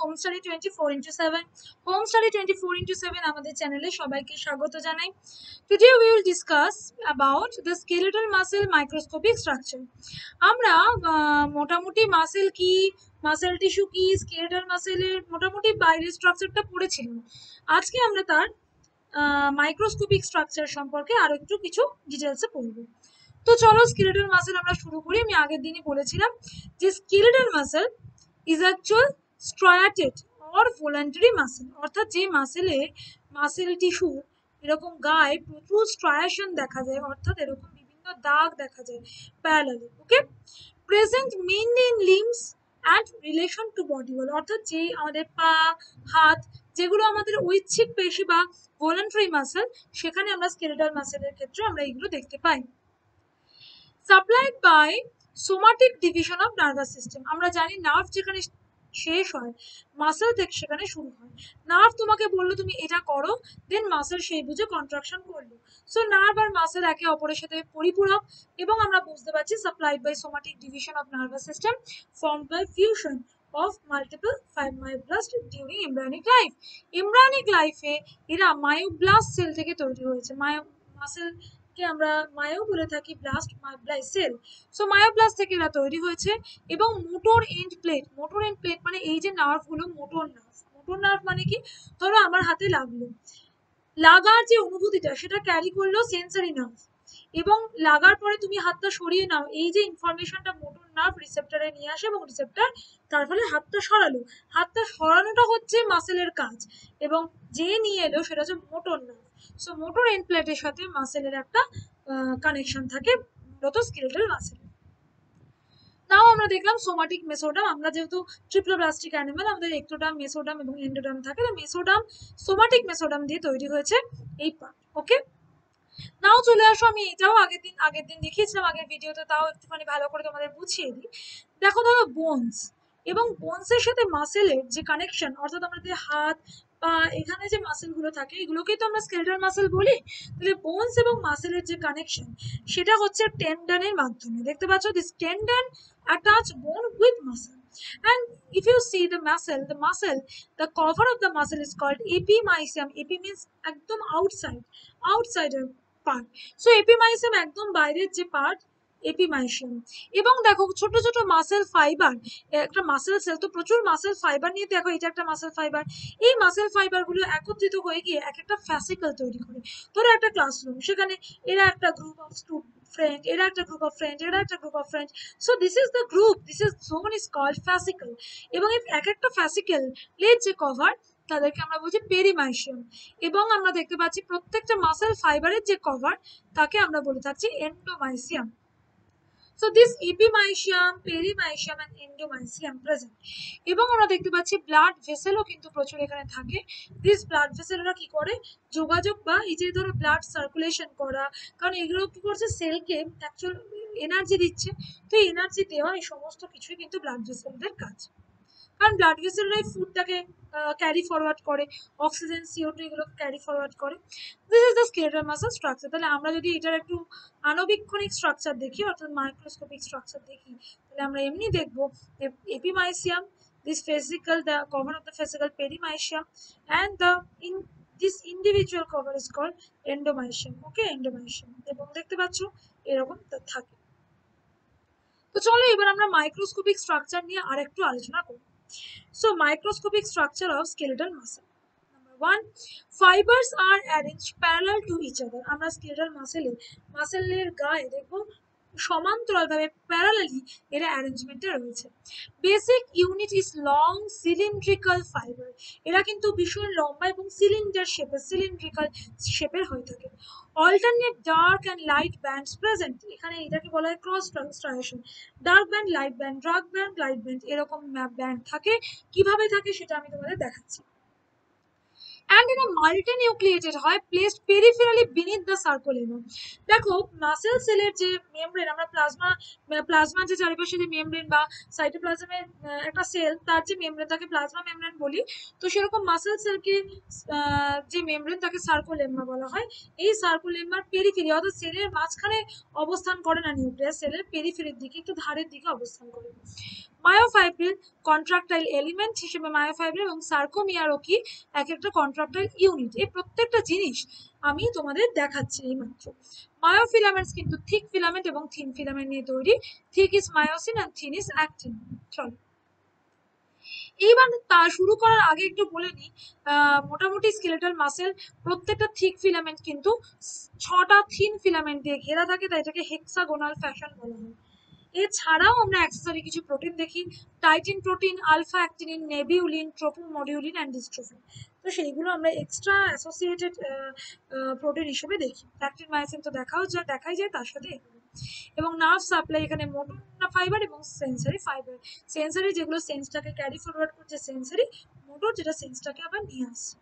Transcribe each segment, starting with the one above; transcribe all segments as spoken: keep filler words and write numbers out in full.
Home study twenty four into seven. Home study twenty four into seven আমাদের চ্যানেলে সবাইকে স্বাগত জানাই। Today we will discuss about the skeletal muscle microscopic structure. আমরা মোটামুটি muscle কি, মাসেল টিস্যু কি, স্কেলেটাল মাসেলের মোটামুটি বাইরের স্ট্রাকচারটা পড়েছিলাম। আজকে আমরা তার মাইক্রোস্কোপিক স্ট্রাকচার সম্পর্কে আরো একটু কিছু ডিটেলসে পড়ব। তো চলো স্কেলেটাল মাসেল আমরা শুরু করি। আমি আগের দিনই বলেছিলাম যে skeletal muscle is actual striated or voluntary muscle, অর্থাৎ যে মাসেলে মাসেল টিস্যু এরকম গায়ে প্রচুর স্ট্রায়াশন দেখা যায়, অর্থাৎ এরকম বিভিন্ন দাগ দেখা যায় parallelly. Okay, present mainly in limbs and relation to body wall, অর্থাৎ যে আমাদের পা, হাত, যেগুলো আমাদের ঐচ্ছিক পেশি বা ভলান্টারি মাসেল, সেখানে আমরা স্কেলেটাল মাসেলের ক্ষেত্রে আমরা এগুলো দেখতে পাই। Supplied by somatic division of nervous system. আমরা জানি নার্ভ যেখানে শেষ হয় মাসেল থেকে সেখানে শুরু হয়। নার্ভ তোমাকে বললো তুমি এটা করো, দেন মাসেল সেই বুঝে কন্ট্রাকশন করলো। সো নার্ভ আর মাসেল একে অপরের সাথে পরিপূরক, এবং আমরা বুঝতে পারছি supplied by somatic division of nervous system formed by fusion of multiple myoblasts during embryonic life. Embryonic life এ এরা মায়োব্লাস্ট সেল থেকে তৈরি হয়েছে। মায়ো মাসেল কে আমরা মায়ো বলে থাকি, blast myoblast cell. So myoblast থেকে এরা তৈরি হয়েছে। এবং motor end plate, motor end plate মানে এই যে নার্ভ গুলো, মোটর নার্ভ। মোটর নার্ভ মানে কি, ধরো আমার হাতে লাগলো, লাগার যে অনুভূতিটা সেটা ক্যারি করলো সেন্সরি নার্ভ, এবং লাগার পরে তুমি হাতটা সরিয়ে নাও, এই যে ইনফরমেশনটা মোটর নার্ভ রিসেপ্টরে নিয়ে আসে, এবং রিসেপ্টর তার ফলে হাতটা সরালো। হাতটা সরানোটা হচ্ছে মাসেলের কাজ, এবং যে নিয়ে এলো সেটা হচ্ছে motor nerve. So motor end প্লেটের সাথে মাসেলের একটা কানেকশন থাকে মূলত স্কেলেটাল মাসেল। নাও আমরা দেখলাম সোমাটিক মেসোডাম। আমরা যেহেতু ট্রিপ্লোব্লাস্টিক অ্যানিমাল, আমাদের একটোডাম, মেসোডাম এবং এন্ডোডাম থাকে। তো মেসোডাম, সোমাটিক মেসোডাম দিয়ে তৈরি হয়েছে এই পার্ট। ওকে, নাও চলে আসো, আমি এটাও আগের দিন আগের দিন দেখিয়েছিলাম আগের ভিডিওতে, তাও একটুখানি ভালো করে তোমাদের বুঝিয়ে দিই। দেখো ধরো বোনস এবং বোনসের সাথে মাসেলের যে কানেকশন, অর্থাৎ আমাদের হাত বা এখানে যে মাসেল গুলো থাকে এগুলোকেই তো আমরা স্কেলেটাল মাসেল বলি। তাহলে বোনস এবং মাসেলের যে কানেকশন সেটা হচ্ছে টেন্ডনের মাধ্যমে। দেখতে পাচ্ছ, this tendon attach bone with muscle, and if you see the muscle the muscle the cover of the muscle is called epimysium. Epi means একদম outside, outsider part. So epimysium একদম বাইরের যে পার্ট, এপিমাইসিয়াম। এবং দেখো ছোট ছোট muscle fibre, একটা muscle cell তো প্রচুর মাসেল ফাইবার নিয়ে, দেখো এটা একটা মাসেল ফাইবার। এই মাসেল ফাইবার গুলো একত্রিত হয়ে গিয়ে এক একটা ফ্যাসিকল তৈরি করে। ধরো একটা ক্লাসরুম, সেখানে এরা একটা গ্রুপ অফ ফ্রেন্ড, এরা একটা গ্রুপ অফ ফ্রেন্ড, এরা একটা group of friend. So this is the group, this is zone is called fascicle. এবং এক একটা ফ্যাসিকল এর যে কভার তাদেরকে আমরা বলছি পেরিমাইসিয়াম। এবং আমরা দেখতে পাচ্ছি প্রত্যেকটা মাসেল ফাইবারের যে কভার তাকে আমরা বলে থাকছি এন্ডোমাইসিয়াম। So this epimysium, perimysium and endomysium present. এবং আমরা দেখতে পাচ্ছি ব্লাড ভেসেলও কিন্তু প্রচুর এখানে থাকে। দিস ব্লাড ভেসেলরা কি করে, যোগাযোগ বা এই যে ধরো ব্লাড সার্কুলেশন করা, কারণ এগুলো কি করছে, সেলকে অ্যাকচুয়াল এনার্জি দিচ্ছে। তো এনার্জি দেওয়া এই সমস্ত কিছুই কিন্তু ব্লাড ভেসেলদের কাজ, কারণ ব্লাড ভেসেলরাই ফুডটাকে ক্যারি ফরওয়ার্ড করে, অক্সিজেন, সিও টু এগুলো ক্যারি ফরওয়ার্ড করে। This is the skeletal muscle structure. তাহলে আমরা যদি এটার একটু আণবিক্ষণিক স্ট্রাকচার দেখি, অর্থাৎ মাইক্রোস্কোপিক স্ট্রাকচার দেখি, তাহলে আমরা এমনি দেখবো এপিমাইসিয়াম, this fascicle, the cover of the fascicle perimysium, and the in this individual cover is called endomysium. Okay, endomysium। এবং দেখতে পাচ্ছ এরকম থাকে। তো চলো এবার আমরা মাইক্রোস্কোপিক স্ট্রাকচার নিয়ে আরেকটু আলোচনা করব। So microscopic structure of skeletal muscle. Number one, fibers are arranged parallel to each other. আমরা skeletal muscle মাসেলের গায়ে দেখবো সমান্তরালভাবে প্যারালালি এরা অ্যারেঞ্জমেন্টে রয়েছে। Basic unit is long cylindrical fibre. এরা কিন্তু ভীষণ লম্বা এবং সিলিন্ডার শেপের, সিলিন্ড্রিক্যাল শেপের হয়ে থাকে। Alternate dark and light bands present. এখানে এটাকে বলা হয় cross striation. Dark band, light band, dark band, light band এরকম ব্যান্ড থাকে। কিভাবে থাকে সেটা আমি তোমাদের দেখাচ্ছি। and in a multinucleated হয় placed peripherally beneath the sarcolemma. দেখো মাসেল সেলের যে মেমব্রেন, আমরা প্লাজমা প্লাজমা যে চারিপাশে যে মেমব্রেন বা সাইটোপ্লাজমের একটা সেল, তার যে মেমব্রেন তাকে প্লাজমা মেমব্রেন বলি। তো সেরকম মাসেল সেলকে যে মেমব্রেন তাকে সার্কোলেম্মা বলা হয়। এই সার্কোলেম্মার পেরিফেরি, অর্থাৎ সেলের মাঝখানে অবস্থান করে না নিউক্লিয়াস, সেলের পেরিফেরির দিকে, একটু ধারের দিকে অবস্থান করে। মায়োফাইব্রিল কন্ট্রাক্টাইল এলিমেন্ট হিসেবে মায়োফাইব্রিল এবং সার্কোমিয়ারও কি এক একটা কন্ট্রাক্টাইল ইউনিট। এই প্রত্যেকটা জিনিস আমি তোমাদের দেখাচ্ছি এই মাত্র। মায়োফিলামেন্টস কিন্তু থিক ফিলামেন্ট এবং থিন ফিলামেন্ট নিয়ে তৈরি। থিক ইজ মায়োসিন আর থিন ইজ অ্যাক্টিন। চলো এইবার তা শুরু করার আগে একটু বলে নিই, মোটামুটি স্কেলেটাল মাসেল প্রত্যেকটা থিক ফিলামেন্ট কিন্তু ছটা থিন ফিলামেন্ট দিয়ে ঘেরা থাকে, তাই এটাকে হেক্সাগোনাল ফ্যাশন বলা হয়। এছাড়াও আমরা অ্যাক্সেসরি কিছু প্রোটিন দেখি, titin protein, alpha actinin, nebulin, tropomodulin and dystrophin. তো সেইগুলো আমরা এক্সট্রা অ্যাসোসিয়েটেড প্রোটিন হিসেবে দেখি। অ্যাক্টিন মায়োসিন তো দেখাও যায় দেখাই যায় তার সাথে এগুলো। এবং নার্ভ সাপ্লাই এখানে মোটর ফাইবার এবং সেন্সারি ফাইবার। সেন্সারি যেগুলো সেন্সটাকে ক্যারি ফরওয়ার্ড করছে সেন্সারি, মোটর যেটা সেন্সটাকে আবার নিয়ে আসছে।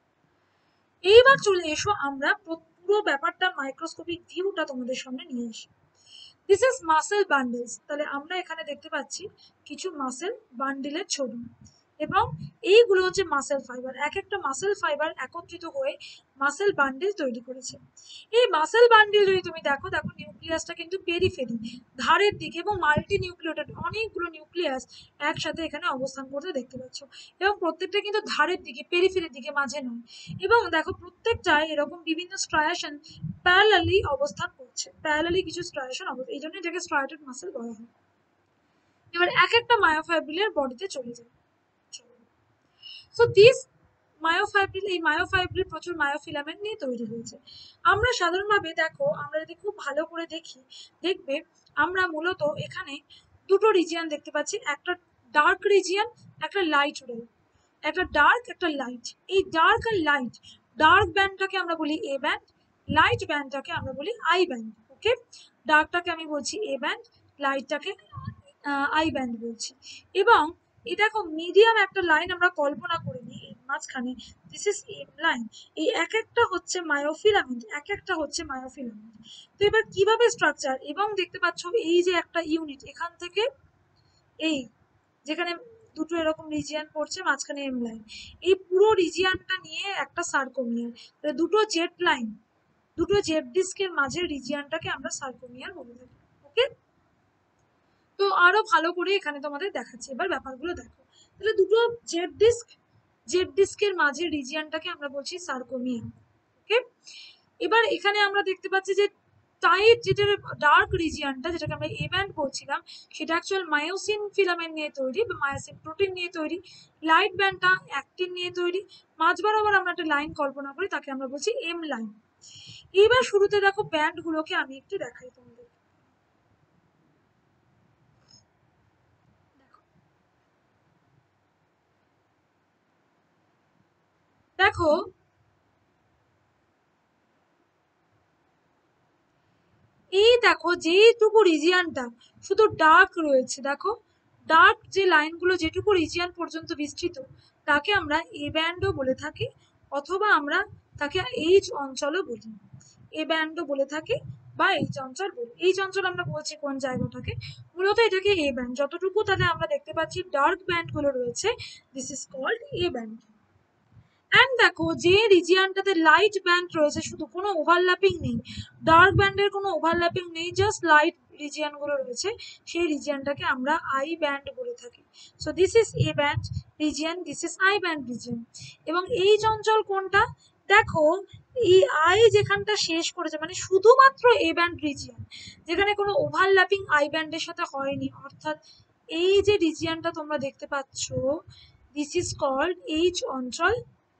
এইবার চলে এসো আমরা পুরো ব্যাপারটা মাইক্রোস্কোপিক ভিউটা তোমাদের সামনে নিয়ে আসি। This is muscle bundles. তাহলে আমরা এখানে দেখতে পাচ্ছি কিছু মাসেল বান্ডেলের ছবি, এবং এইগুলো হচ্ছে মাসেল ফাইবার। এক একটা মাসেল ফাইবার একত্রিত হয়ে মাসেল বান্ডেল তৈরি করেছে। এই মাসেল বান্ডেল যদি তুমি দেখো, দেখো নিউক্লিয়াসটা কিন্তু পেরিফেরি ধারের দিকে, এবং মাল্টি নিউক্লিয়েটেড অনেকগুলো নিউক্লিয়াস একসাথে এখানে অবস্থান করতে দেখতে পাচ্ছ, এবং প্রত্যেকটা কিন্তু ধারের দিকে, পেরিফেরির দিকে, মাঝে নয়। এবং দেখো প্রত্যেকটায় এরকম বিভিন্ন স্ট্রায়াশন প্যারালালি অবস্থান করছে, প্যারালালি কিছু স্ট্রায়াশন অবস্থা, এই জন্য এটাকে স্ট্রায়াটেড মাসেল বলা হয়। এবার এক একটা মায়োফাইব্রিলের বডিতে চলে যায়। সো দিস মায়োফাইব্রিল, এই মায়োফাইব্রিল প্রচুর মায়োফিলামেন্ট নিয়ে তৈরি হয়েছে। আমরা সাধারণভাবে দেখো, আমরা যদি খুব ভালো করে দেখি, দেখবে আমরা মূলত এখানে দুটো রিজিয়ন দেখতে পাচ্ছি, একটা ডার্ক রিজিয়ন, একটা লাইট রিজিয়ন, একটা ডার্ক একটা লাইট। এই ডার্ক আর লাইট, ডার্ক ব্যান্ডটাকে আমরা বলি এ ব্যান্ড, লাইট ব্যান্ডটাকে আমরা বলি আই ব্যান্ড। ওকে, ডার্কটাকে আমি বলছি এ ব্যান্ড, লাইটটাকে আই ব্যান্ড বলছি। এবং এই দেখো মিডিয়াম একটা লাইন আমরা কল্পনা করে নিই এই মাঝখানে, দিস ইজ এম লাইন। এই এক একটা হচ্ছে মায়োফিলামেন্ট, এক একটা হচ্ছে মায়োফিলামেন্ট। তো এবার কিভাবে স্ট্রাকচার, এবং দেখতে পাচ্ছ এই যে একটা ইউনিট এখান থেকে, এই যেখানে দুটো এরকম রিজিয়ান পড়ছে মাঝখানে এম লাইন, এই পুরো রিজিয়ানটা নিয়ে একটা সার্কোমিয়ার। দুটো জেড লাইন, দুটো জেড ডিস্কের মাঝের রিজিয়ানটাকে আমরা সার্কোমিয়ার বলে থাকি। ওকে, তো আরো ভালো করে এখানে তোমাদের দেখাচ্ছি, এবার ব্যাপারগুলো দেখো। তাহলে দুটো জেড ডিস্ক, জেড ডিস্কের মাঝে রিজিয়নটাকে আমরা বলছি সার্কোমিয়ার। ওকে, এবার এখানে আমরা দেখতে পাচ্ছি যে টাইট যেটা ডার্ক রিজিয়নটা, যেটাকে আমরা এ ব্যান্ড বলছিলাম, সেটা অ্যাকচুয়াল মায়োসিন ফিলামেন্ট নিয়ে তৈরি বা মায়োসিন প্রোটিন নিয়ে তৈরি। লাইট ব্যান্ডটা অ্যাক্টিন নিয়ে তৈরি। মাঝ বরাবর আমরা একটা লাইন কল্পনা করি, তাকে আমরা বলছি এম লাইন। এইবার শুরুতে দেখো ব্যান্ডগুলোকে আমি একটু দেখাই তোমাদের। দেখো এই দেখো যেটুকু রিজিয়ানটা শুধু ডার্ক রয়েছে, দেখো ডার্ক যে লাইনগুলো যেটুকু রিজিয়ান পর্যন্ত বিস্তৃত, তাকে আমরা এ ব্যান্ডও বলে থাকি, অথবা আমরা তাকে এইচ অঞ্চলও বলি। এ ব্যান্ডও বলে থাকি বা এইচ অঞ্চল বলি। এইচ অঞ্চল আমরা বলছি কোন জায়গাটাকে, মূলত এটাকে এ ব্যান্ড। যতটুকু তাহলে আমরা দেখতে পাচ্ছি ডার্ক ব্যান্ডগুলো রয়েছে, this is called A band. And দেখো যে রিজিয়ানটাতে লাইট ব্যান্ড রয়েছে, শুধু কোনো ওভারল্যাপিং নেই, ডার্ক ব্যান্ডের কোনো ওভারল্যাপিং নেই, জাস্ট লাইট রিজিয়ানগুলো রয়েছে, সেই রিজিয়ানটাকে আমরা আই ব্যান্ড বলে থাকি। So this is A band region, this is I band region. এবং এই অঞ্চল কোনটা, দেখো এই আই যেখানটা শেষ করেছে, মানে শুধুমাত্র এ ব্যান্ড রিজিয়ান, যেখানে কোনো ওভারল্যাপিং আই ব্যান্ডের সাথে হয়নি, অর্থাৎ এই যে রিজিয়ানটা তোমরা দেখতে পাচ্ছ, দিস ইজ কল্ড এইচ অঞ্চল।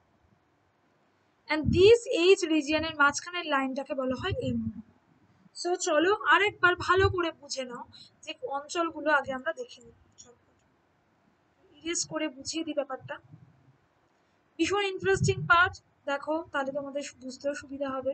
and this H রিজিয়নের মাঝখানের লাইনটাকে বলা হয় এম। সো চলো আরেকবার ভালো করে বুঝে নাও যে অঞ্চলগুলো আগে আমরা দেখে নিই, ইরেজ করে বুঝিয়ে দিই ব্যাপারটা। ভীষণ ইন্টারেস্টিং পার্ট, দেখো তাহলে তোমাদের বুঝতেও সুবিধা হবে।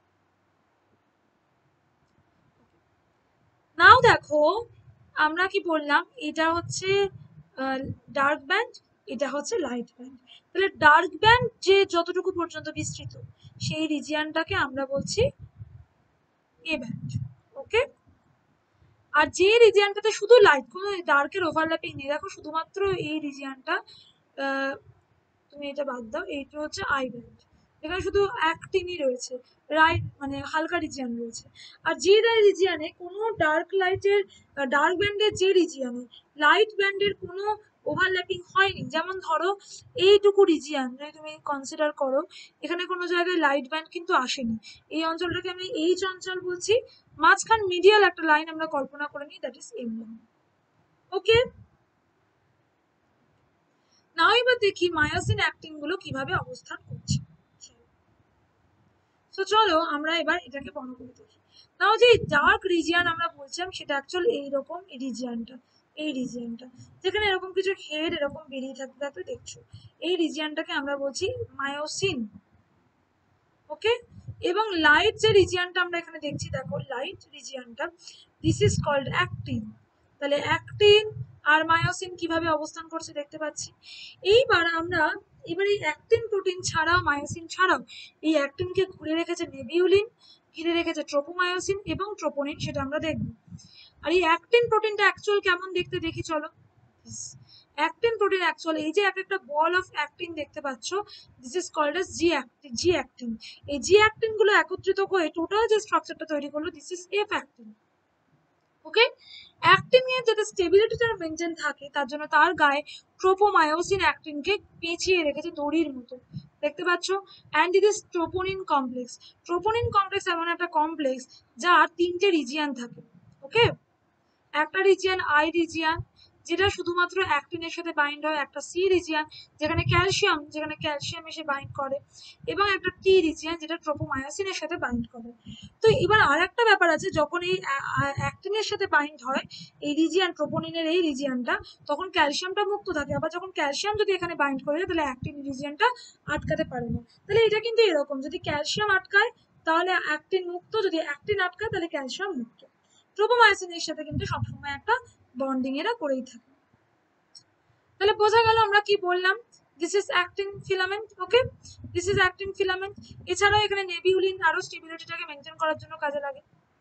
নাও দেখো আমরা কি বললাম, এটা হচ্ছে ডার্ক ব্যান্ড, এটা হচ্ছে লাইট ব্যান্ড। তাহলে ডার্ক ব্যান্ড যে যতটুকু পর্যন্ত বিস্তৃত, সেই রিজিয়নটাকে আমরা বলছি এ ব্যান্ড। ওকে, আর যে রিজিয়নটাতে শুধু লাইট, কোনো ডার্কের ওভারল্যাপিং নেই, দেখো শুধুমাত্র এই রিজিয়নটা, তুমি এটা বাদ দাও, এইটা হচ্ছে আই ব্যান্ড, এখানে শুধু অ্যাক্টিনই রয়েছে, রাইট মানে হালকা রিজিয়ান রয়েছে। আর যে রিজিয়ানে কোনো ডার্ক লাইটের ডার্ক ব্যান্ডের যে রিজিয়ানে লাইট ব্যান্ডের কোনো ওভারল্যাপিং হয়নি, যেমন ধরো এইটুকু রিজিয়ান যদি তুমি কনসিডার করো, এখানে কোনো জায়গায় লাইট ব্যান্ড কিন্তু আসেনি, এই অঞ্চলটাকে আমি এইচ অঞ্চল বলছি। মাঝখান মিডিয়াল একটা লাইন আমরা কল্পনা করে নিই, that is M line. Okay, now এবার দেখি মায়োসিন অ্যাক্টিন গুলো কিভাবে অবস্থান করছে। তো চলো আমরা এবার এটাকে বড় করে দেখি। নাও যে ডার্ক রিজিয়ান আমরা বলছিলাম সেটা অ্যাকচুয়ালি এইরকম এই রিজিয়ানটা, এই রিজিয়ানটা যেখানে এরকম কিছু হেড এরকম বেরিয়ে থাকতে থাকতে দেখছো, এই রিজিয়ানটাকে আমরা বলছি মায়োসিন। ওকে, এবং লাইট যে রিজিয়ানটা আমরা এখানে দেখছি, দেখো লাইট রিজিয়ানটা, দিস ইজ কল্ড অ্যাক্টিন। তাহলে অ্যাক্টিন আর মায়োসিন কিভাবে অবস্থান করছে দেখতে পাচ্ছি। এইবার আমরা এবার এই অ্যাক্টিন প্রোটিন ছাড়াও মায়োসিন ছাড়াও এই অ্যাক্টিনকে ঘুরে রেখেছে নেবিউলিন, ঘিরে রেখেছে ট্রোপোমায়োসিন এবং ট্রোপোনিন, সেটা আমরা দেখব। আর এই অ্যাক্টিন প্রোটিনটা অ্যাকচুয়াল কেমন দেখতে দেখি চলো। অ্যাক্টিন প্রোটিন অ্যাকচুয়ালি এই যে এক একটা বল অফ অ্যাক্টিন দেখতে পাচ্ছ, this is called as G actin. G actin, এই জি অ্যাক্টিন গুলো একত্রিত হয়ে টোটাল যে স্ট্রাকচারটা তৈরি করলো, this is F actin. Okay, actin এর যাতে স্টেবিলিটিটা মেনটেন থাকে তার জন্য তার গায়ে ট্রোপোমায়োসিন অ্যাক্টিনকে পেঁচিয়ে রেখেছে দড়ির মতো, দেখতে পাচ্ছ। And it is troponin complex. Troponin complex এমন একটা কমপ্লেক্স যার তিনটে রিজিয়ান থাকে। ওকে, একটা রিজিয়ান আই রিজিয়ান যেটা শুধুমাত্র অ্যাক্টিনের সাথে বাইন্ড হয়, একটা সি রিজিয়ান যেখানে ক্যালসিয়াম যেখানে ক্যালসিয়াম এসে বাইন্ড করে, এবং একটা টি রিজিয়ান যেটা ট্রোপোমায়োসিনের সাথে বাইন্ড করে। তো এবার আর একটা ব্যাপার আছে, যখন এই অ্যাক্টিনের সাথে বাইন্ড হয় এই রিজিয়ান ট্রোপোনিনের এই রিজিয়ানটা, তখন ক্যালসিয়ামটা মুক্ত থাকে। আবার যখন ক্যালসিয়াম যদি এখানে বাইন্ড করে তাহলে অ্যাক্টিন রিজিয়ানটা আটকাতে পারে না। তাহলে এটা কিন্তু এরকম, যদি ক্যালসিয়াম আটকায় তাহলে অ্যাক্টিন মুক্ত, যদি অ্যাক্টিন আটকায় তাহলে ক্যালসিয়াম মুক্ত। ট্রোপোমায়োসিনের সাথে কিন্তু সবসময় একটা বন্ডিং এরা করেই থাকে। তাহলে বোঝা গেল আমরা কি বললাম, this is actin filament. Okay, this is actin filament. এছাড়াও এখানে নেবিউলিন আরো স্টেবিলিটিটাকে মেনটেন করার জন্য কাজে লাগে।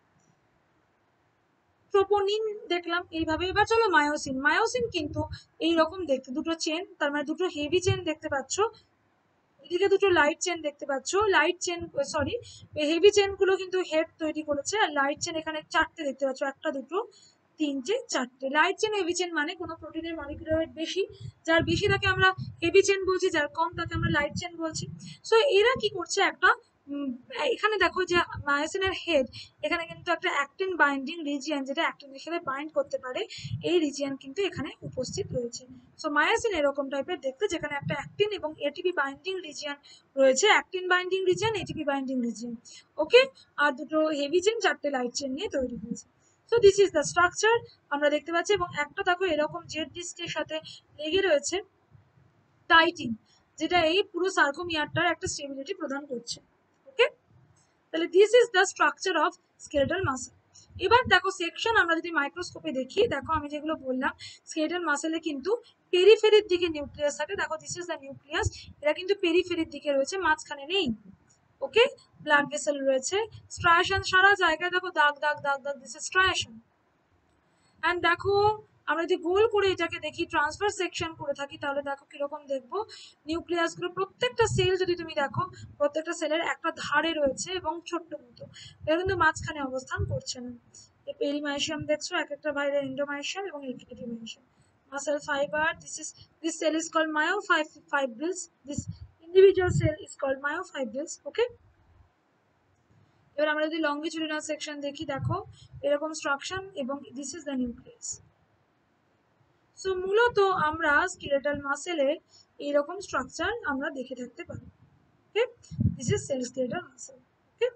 ট্রোপোনিন দেখলাম এইভাবে। এবার চলো মায়োসিন। মায়োসিন কিন্তু এইরকম দেখতে, দুটো চেন, তার মানে দুটো হেভি চেন দেখতে পাচ্ছ, এদিকে দুটো লাইট চেন দেখতে পাচ্ছ। Light chain sorry heavy chain গুলো কিন্তু হেড তৈরি করেছে, আর লাইট চেন এখানে চারটে দেখতে পাচ্ছ, একটা দুটো তিনটে চারটে। লাইট চেন হেভি চেন মানে কোনো প্রোটিনের মলিকুলার ওয়েট বেশি, যার বেশি তাকে আমরা হেভি চেন বলছি, যার কম তাকে আমরা লাইট চেন বলছি। সো এরা কি করছে, একটা এখানে দেখো যে মায়োসিনের হেড, এখানে কিন্তু একটা অ্যাক্টিন বাইন্ডিং রিজিয়ন যেটা অ্যাক্টিনের সাথে বাইন্ড করতে পারে, এই রিজিয়ন কিন্তু এখানে উপস্থিত রয়েছে। সো মায়োসিন এরকম টাইপের দেখতে, যেখানে একটা অ্যাক্টিন এবং এটিপি বাইন্ডিং রিজিয়ন রয়েছে, actin binding region, ATP binding region. Okay, আর দুটো হেভি চেন চারটে লাইট চেন নিয়ে তৈরি হয়েছে। So this is the structure আমরা দেখতে পাচ্ছি। এবং একটা দেখো এরকম জেড ডিস্কের সাথে লেগে রয়েছে টাইটিন, যেটা এই পুরো সার্কোমিয়ারটার একটা স্টেবিলিটি প্রদান করছে। ওকে, তাহলে this is the structure of skeletal muscle. এবার দেখো সেকশন আমরা যদি মাইক্রোস্কোপে দেখি, দেখো আমি যেগুলো বললাম স্কেলেটাল মাসেলে কিন্তু পেরিফেরির দিকে নিউক্লিয়াস থাকে। দেখো দিস ইজ দ্য নিউক্লিয়াস, এরা কিন্তু পেরিফেরির দিকে রয়েছে, মাঝখানে নেই। ওকে, ব্লাড ভেসেল রয়েছে, স্ট্রায়াশন সারা জায়গায় দেখো দাগ দাগ দাগ দাগ, দিস ইজ স্ট্রায়াশন। অ্যান্ড দেখো আমরা যদি গোল করে এটাকে দেখি, ট্রান্সফার সেকশন করে থাকি, তাহলে দেখো কিরকম দেখবো, নিউক্লিয়াস গুলো প্রত্যেকটা সেল যদি তুমি দেখো, প্রত্যেকটা সেলের একটা ধারে রয়েছে এবং ছোট্ট মতো, এটা কিন্তু মাঝখানে অবস্থান করছে না। এই পেরিমাইশিয়াম দেখছো, এক একটা বাইরে এন্ডোমাইশিয়াম এবং epimysium. Muscle fibre, this is this cell is called myofibrils, this individual cell is called myofibrils. Okay, এবার আমরা যদি লঙ্গিচুডিনাল সেকশন দেখি, দেখো এরকম স্ট্রাকচার, এবং this is the nucleus. So মূলত আমরা স্কেলেটাল মাসেলের এইরকম স্ট্রাকচার আমরা দেখে থাকতে পারি। Okay, this is cell skeletal muscle. Okay,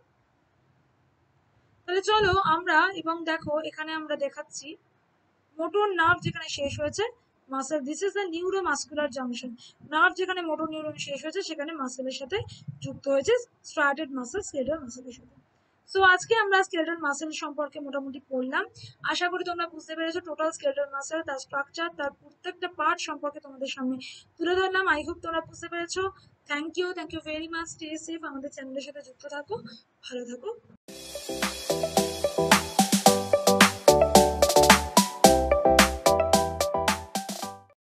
তাহলে চলো আমরা, এবং দেখো এখানে আমরা দেখাচ্ছি মোটর নার্ভ যেখানে শেষ হয়েছে muscle, this is the neuromuscular junction. Nerve যেখানে মোটর নিউরন শেষ হয়েছে সেখানে মাসেলের সাথে যুক্ত হয়েছে স্ট্রাটেড মাসেল স্কেলেটাল মাসেলের সাথে। সো আজকে আমরা স্কেলেটাল মাসেল সম্পর্কে মোটামুটি পড়লাম। আশা করি তোমরা বুঝতে পেরেছো টোটাল স্কেলেটাল মাসেল, তার স্ট্রাকচার, তার প্রত্যেকটা পার্ট সম্পর্কে তোমাদের সামনে তুলে ধরলাম। আই হোপ তোমরা বুঝতে পেরেছো। Thank you, thank you very much. Stay safe, আমাদের চ্যানেলের সাথে যুক্ত থাকো, ভালো থাকো।